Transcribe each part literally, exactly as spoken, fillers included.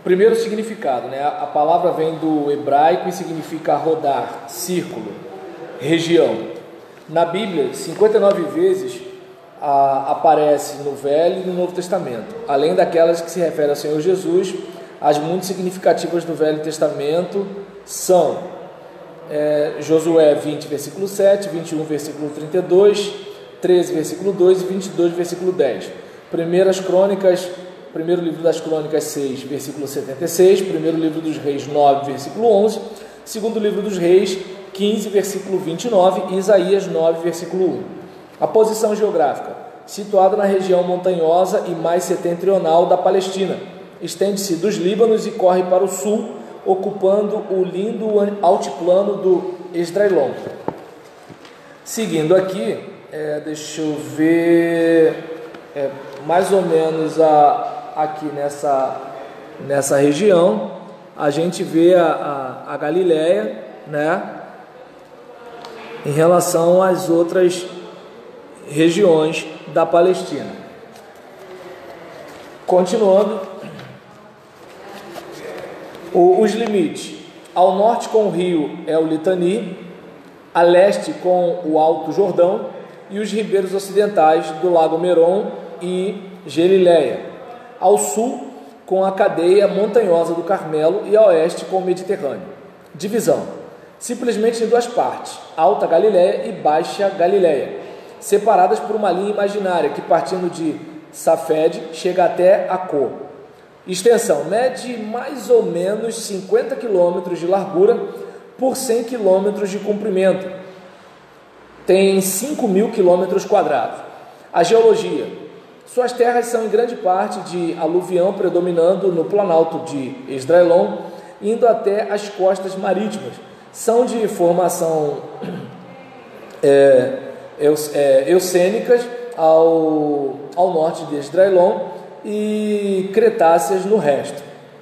Primeiro significado, né? A palavra vem do hebraico e significa rodar, círculo, região. Na Bíblia, cinquenta e nove vezes a, aparece no Velho e no Novo Testamento, além daquelas que se referem ao Senhor Jesus. As muito significativas do Velho Testamento são é, Josué vinte, versículo sete, vinte e um, versículo trinta e dois, treze, versículo dois e vinte e dois, versículo dez. Primeiras Crônicas, primeiro livro das Crônicas seis, versículo setenta e seis, primeiro livro dos Reis nove, versículo onze, segundo livro dos Reis quinze, versículo vinte e nove e Isaías nove, versículo um. A posição geográfica, situada na região montanhosa e mais setentrional da Palestina, estende-se dos Líbanos e corre para o sul, ocupando o lindo altiplano do Esdraelon. Seguindo aqui, é, deixa eu ver, é, mais ou menos a, aqui nessa, nessa região, a gente vê a, a, a Galileia, né, em relação às outras regiões da Palestina. Continuando, o, os limites: ao norte com o rio é o Litani, a leste com o Alto Jordão e os ribeiros ocidentais do Lago Merom e Galileia, ao sul com a cadeia montanhosa do Carmelo e a oeste com o Mediterrâneo. Divisão: simplesmente em duas partes, Alta Galileia e Baixa Galileia, separadas por uma linha imaginária que, partindo de Safed, chega até Acô. Extensão: mede mais ou menos cinquenta quilômetros de largura por cem quilômetros de comprimento. Tem cinco mil quilômetros quadrados. A geologia: suas terras são em grande parte de aluvião, predominando no planalto de Esdraelon, indo até as costas marítimas. São de formação é, é, eocênicas ao, ao norte de Esdraelon e cretáceas no resto.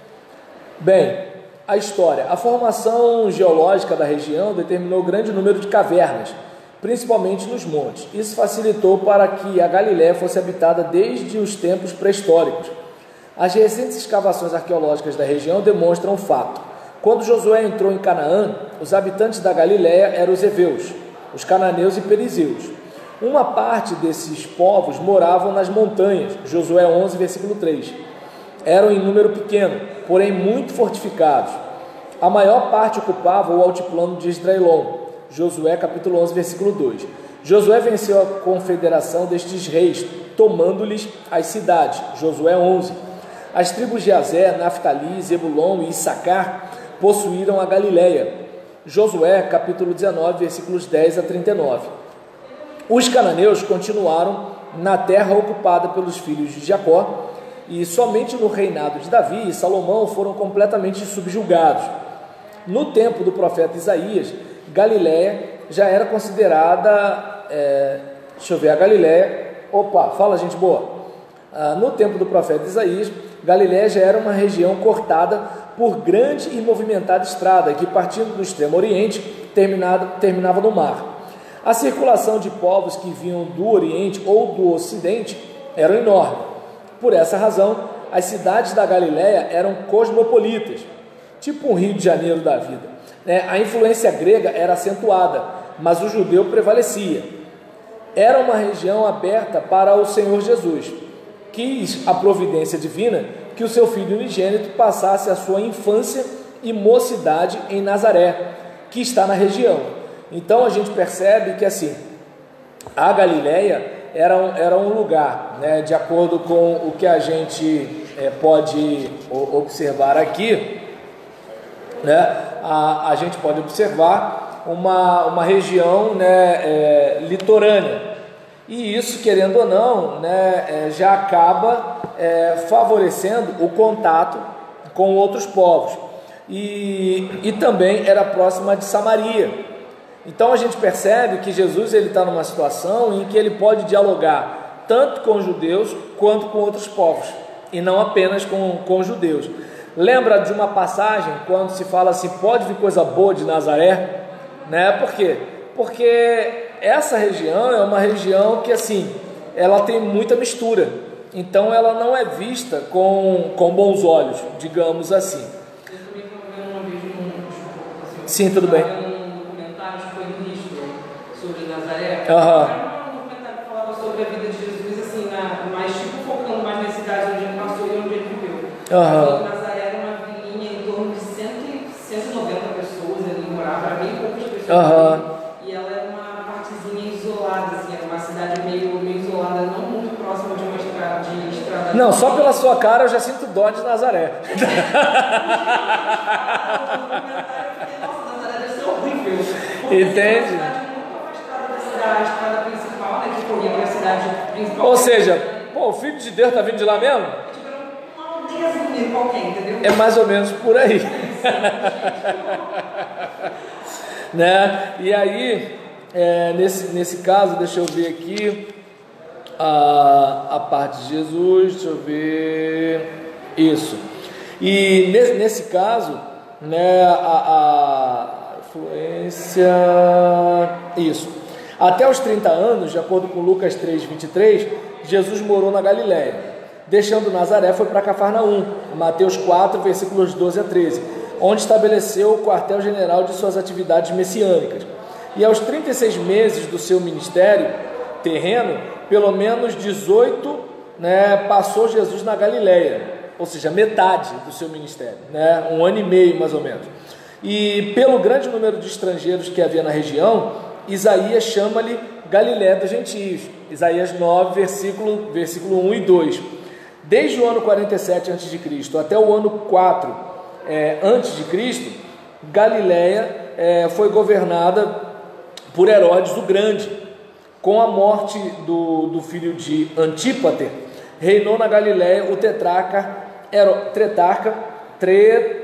Bem, a história: a formação geológica da região determinou grande número de cavernas, principalmente nos montes. Isso facilitou para que a Galiléia fosse habitada desde os tempos pré-históricos. As recentes escavações arqueológicas da região demonstram o fato. Quando Josué entrou em Canaã, os habitantes da Galiléia eram os heveus, os cananeus e perizeus. Uma parte desses povos moravam nas montanhas, Josué onze, versículo três. Eram em número pequeno, porém muito fortificados. A maior parte ocupava o altiplano de Esdraelon, Josué capítulo onze, versículo dois. Josué venceu a confederação destes reis, tomando-lhes as cidades, Josué onze. As tribos de Azer, Naftali, Zebulon e Issacar possuíram a Galiléia, Josué capítulo dezenove, versículos dez a trinta e nove. Os cananeus continuaram na terra ocupada pelos filhos de Jacó, e somente no reinado de Davi e Salomão foram completamente subjugados. No tempo do profeta Isaías, Galiléia já era considerada, é, deixa eu ver, a Galiléia, opa, fala gente boa, ah, no tempo do profeta Isaías, Galiléia já era uma região cortada por grande e movimentada estrada, que partindo do extremo oriente, terminava, terminava no mar. A circulação de povos que vinham do oriente ou do ocidente era enorme. Por essa razão, as cidades da Galiléia eram cosmopolitas, tipo um Rio de Janeiro da vida. A influência grega era acentuada, mas o judeu prevalecia. Era uma região aberta para o Senhor Jesus. Quis a providência divina que o seu filho unigênito passasse a sua infância e mocidade em Nazaré, que está na região. Então a gente percebe que assim, a Galiléia era um, era um lugar, né, de acordo com o que a gente é, pode observar aqui, né, a, a gente pode observar uma, uma região, né, é, litorânea, e isso, querendo ou não, né, é, já acaba é, favorecendo o contato com outros povos, e, e também era próxima de Samaria. Então a gente percebe que Jesus ele está numa situação em que ele pode dialogar tanto com os judeus quanto com outros povos, e não apenas com, com os judeus. Lembra de uma passagem quando se fala assim, pode vir coisa boa de Nazaré? Né? Por quê? Porque essa região é uma região que assim, ela tem muita mistura, então ela não é vista com, com bons olhos, digamos assim. Eu também estava vendo uma vez um, assim, Sim, tudo bem. um documentário que foi no History sobre Nazaré. Aham. Era um documentário que falava sobre a vida de Jesus, assim, na, mais tipo focando mais na cidade onde ele passou e onde ele viveu. Aham. Nazaré era uma vilinha em torno de cento e noventa pessoas ali, morava, era bem poucas pessoas. Aham. E ela era uma partezinha isolada, assim, era uma cidade meio, meio isolada, não muito próxima de uma estrada. De estrada Não, só pela sua cara eu já sinto dó de Nazaré. Nossa, Nazaré deve ser horrível. Entende? É uma cidade muito afastada da cidade, a estrada principal, né, que corria para a cidade principal. Ou seja, pô, o Filho de Deus tá vindo de lá mesmo? Uma aldeiazinha qualquer, entendeu? É mais ou menos por aí. Né? E aí, é, nesse, nesse caso, deixa eu ver aqui a, a parte de Jesus, deixa eu ver, isso. E nesse, nesse caso, né, a, a influência, isso. Até os trinta anos, de acordo com Lucas três, vinte e três, Jesus morou na Galiléia. Deixando Nazaré, foi para Cafarnaum, Mateus quatro, versículos doze a treze, onde estabeleceu o quartel-general de suas atividades messiânicas. E aos trinta e seis meses do seu ministério terreno, pelo menos dezoito, né, passou Jesus na Galiléia, ou seja, metade do seu ministério, né, um ano e meio mais ou menos. E pelo grande número de estrangeiros que havia na região, Isaías chama-lhe Galiléia dos gentios, Isaías nove, versículo, versículo um e dois. Desde o ano quarenta e sete antes de Cristo até o ano quatro é, antes de Cristo, Galiléia é, foi governada por Herodes o Grande. Com a morte do, do filho de Antípater, reinou na Galiléia o tetrarca, Hero, tetrarca, tre,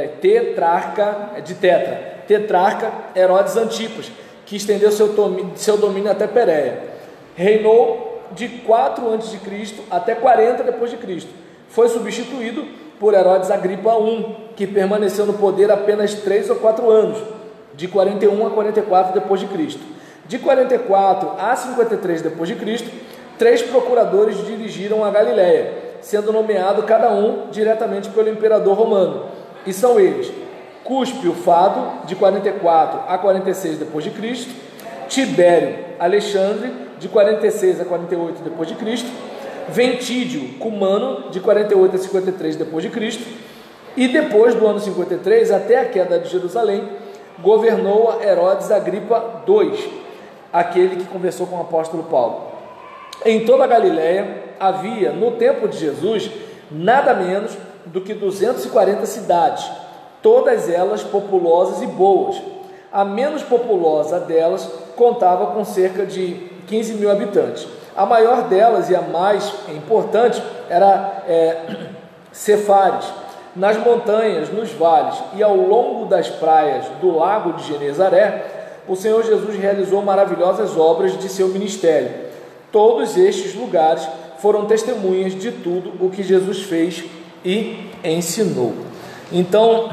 tetrarca de Tetra, tetrarca Herodes Antipas, que estendeu seu domínio, seu domínio até Pérea. Reinou de quatro antes de Cristo até quarenta depois de Cristo. Foi substituído por Herodes Agripa I, que permaneceu no poder apenas três ou quatro anos, de quarenta e um a quarenta e quatro depois de Cristo. De quarenta e quatro a cinquenta e três depois de Cristo, três procuradores dirigiram a Galiléia, sendo nomeado cada um diretamente pelo imperador romano. E são eles: Cúspio Fado, de quarenta e quatro a quarenta e seis depois de Cristo, Tibério Alexandre, de quarenta e seis a quarenta e oito depois de Cristo, Ventídio Cumano, de quarenta e oito a cinquenta e três depois de Cristo, e depois do ano cinquenta e três até a queda de Jerusalém, governou Herodes Agripa dois, aquele que conversou com o apóstolo Paulo. Em toda a Galiléia havia, no tempo de Jesus, nada menos do que duzentas e quarenta cidades, todas elas populosas e boas. A menos populosa delas contava com cerca de quinze mil habitantes. A maior delas e a mais importante era é, Cefares. Nas montanhas, nos vales e ao longo das praias do lago de Genezaré, o Senhor Jesus realizou maravilhosas obras de seu ministério. Todos estes lugares foram testemunhas de tudo o que Jesus fez e ensinou. Então,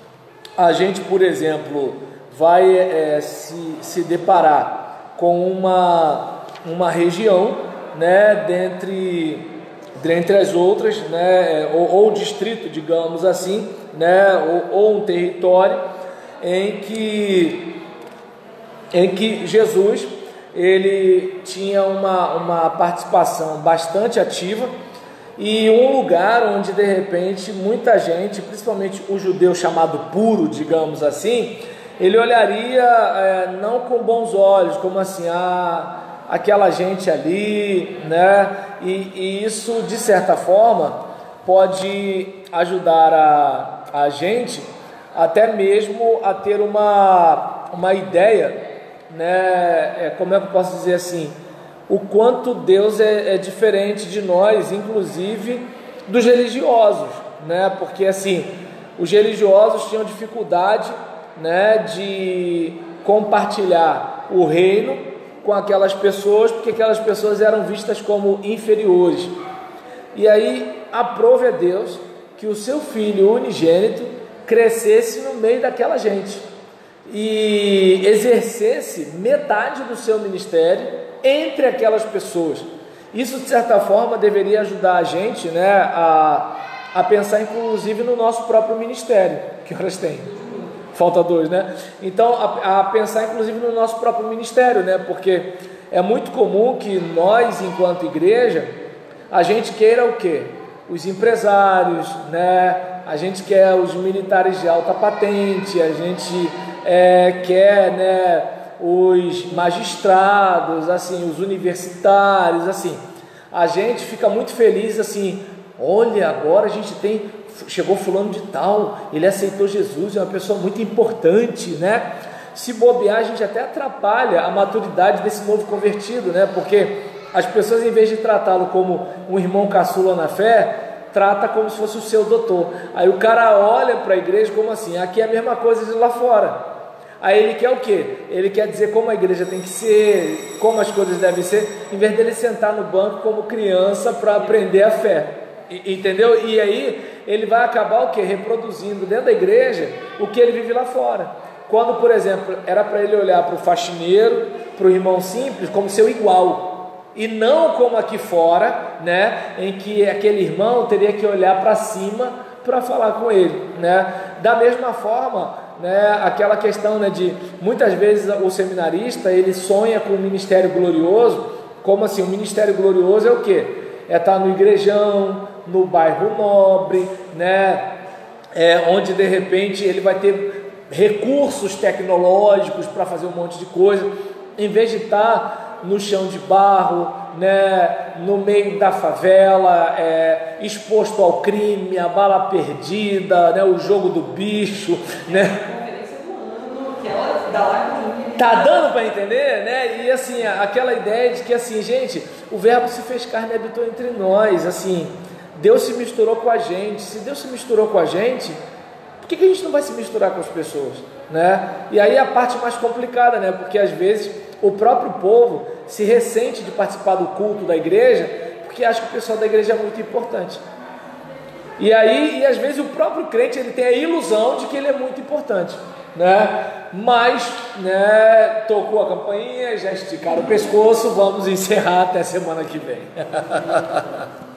a gente, por exemplo, vai é, se, se deparar com uma, uma região, né, dentre, dentre as outras, né, ou, ou distrito, digamos assim, né, ou, ou um território em que, em que Jesus ele tinha uma, uma participação bastante ativa, e um lugar onde de repente muita gente, principalmente o judeu chamado puro, digamos assim, ele olharia é, não com bons olhos, como assim, ah, aquela gente ali, né? E, e isso de certa forma pode ajudar a, a gente até mesmo a ter uma, uma ideia, né? É, como é que eu posso dizer assim? O quanto Deus é, é diferente de nós, inclusive dos religiosos, né? Porque assim, os religiosos tinham dificuldade, né, de compartilhar o reino com aquelas pessoas, porque aquelas pessoas eram vistas como inferiores. E aí aprove a Deus que o seu filho unigênito crescesse no meio daquela gente e exercesse metade do seu ministério entre aquelas pessoas. Isso, de certa forma, deveria ajudar a gente, né, a, a pensar, inclusive, no nosso próprio ministério. Que horas tem? Falta dois, né? Então, a, a pensar, inclusive, no nosso próprio ministério, né? Porque é muito comum que nós, enquanto igreja, a gente queira o quê? Os empresários, né? A gente quer os militares de alta patente, a gente é, quer, né, os magistrados, assim, os universitários, assim. A gente fica muito feliz, assim, olha, agora a gente tem, chegou fulano de tal, ele aceitou Jesus, é uma pessoa muito importante, né? Se bobear, a gente até atrapalha a maturidade desse novo convertido, né? Porque as pessoas, em vez de tratá-lo como um irmão caçula na fé, trata como se fosse o seu doutor. Aí o cara olha para a igreja como assim, aqui é a mesma coisa de lá fora. Aí ele quer o quê? Ele quer dizer como a igreja tem que ser, como as coisas devem ser, em vez dele sentar no banco como criança para aprender a fé. E, entendeu? E aí ele vai acabar o quê? Reproduzindo dentro da igreja o que ele vive lá fora. Quando, por exemplo, era para ele olhar para o faxineiro, para o irmão simples, como seu igual. E não como aqui fora, né, em que aquele irmão teria que olhar para cima para falar com ele, né? Da mesma forma, né, aquela questão, né, de muitas vezes o seminarista ele sonha com um ministério glorioso. Como assim? O ministério glorioso é o quê? É estar no igrejão, no bairro nobre, né, é, onde de repente ele vai ter recursos tecnológicos para fazer um monte de coisa, em vez de estar no chão de barro, né, no meio da favela, é, exposto ao crime, a bala perdida, né, o jogo do bicho, né? Tá dando para entender, né? E assim, aquela ideia de que assim, gente, o verbo se fez carne e habitou entre nós, assim, Deus se misturou com a gente. Se Deus se misturou com a gente, por que, que a gente não vai se misturar com as pessoas, né? E aí a parte mais complicada, né? Porque às vezes o próprio povo se ressente de participar do culto da igreja, porque acha que o pessoal da igreja é muito importante. E aí, e às vezes o próprio crente ele tem a ilusão de que ele é muito importante, né? Mas, né, tocou a campainha, já esticaram o pescoço, vamos encerrar até semana que vem.